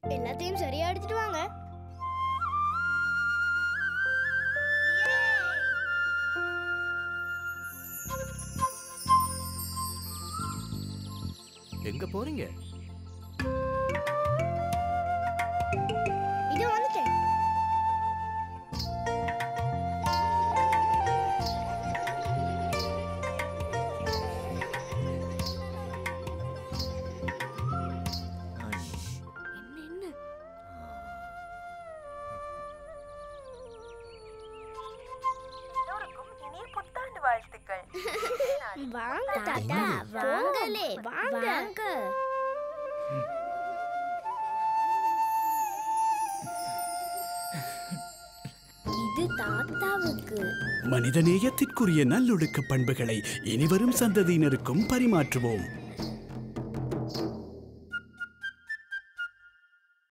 எல்லாத்தையும் சரியா எடுத்துட்டு வாங்க. எங்க போறீங்க? இது வந்துட்டேன். வாங்க தாத்தா, வாங்களே, வாங்க. இது தாத்தாவுக்கு. மனிதநேயத்திற்குரிய நல்லொழுக்க பண்புகளை இனிவரும் சந்ததியினருக்கும் பரிமாற்றுவோம்.